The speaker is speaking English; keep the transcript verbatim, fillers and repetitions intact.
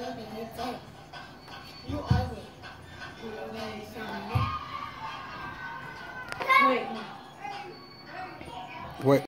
给你在，有儿子，有儿子下面。 Wait. Wait.